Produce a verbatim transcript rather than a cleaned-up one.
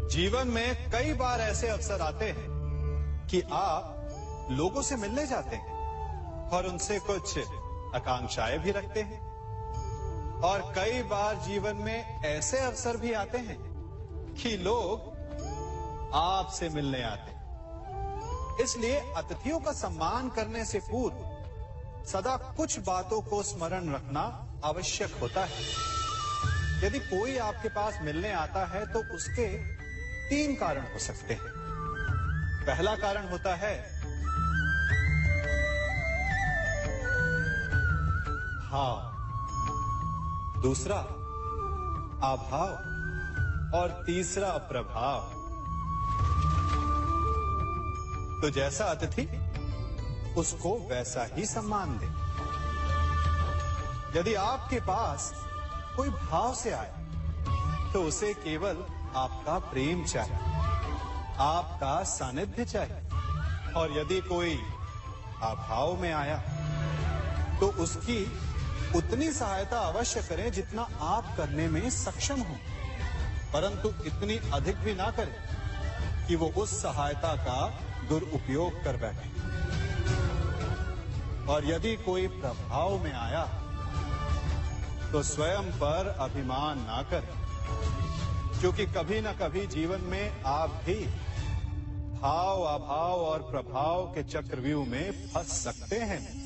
जीवन में कई बार ऐसे अवसर आते हैं कि आप लोगों से मिलने जाते हैं और उनसे कुछ आकांक्षाएं भी रखते हैं, और कई बार जीवन में ऐसे अवसर भी आते हैं कि लोग आपसे मिलने आते हैं। इसलिए अतिथियों का सम्मान करने से पूर्व सदा कुछ बातों को स्मरण रखना आवश्यक होता है। यदि कोई आपके पास मिलने आता है तो उसके तीन कारण हो सकते हैं। पहला कारण होता है भाव, दूसरा अभाव और तीसरा प्रभाव। तो जैसा अतिथि उसको वैसा ही सम्मान दे। यदि आपके पास कोई भाव से आए तो उसे केवल आपका प्रेम चाहिए, आपका सानिध्य चाहिए। और यदि कोई अभाव में आया तो उसकी उतनी सहायता अवश्य करें जितना आप करने में सक्षम हो, परंतु इतनी अधिक भी ना करें कि वो उस सहायता का दुरुपयोग कर बैठे। और यदि कोई प्रभाव में आया तो स्वयं पर अभिमान ना करें, क्योंकि कभी ना कभी जीवन में आप भी भाव, अभाव और प्रभाव के चक्रव्यूह में फंस सकते हैं।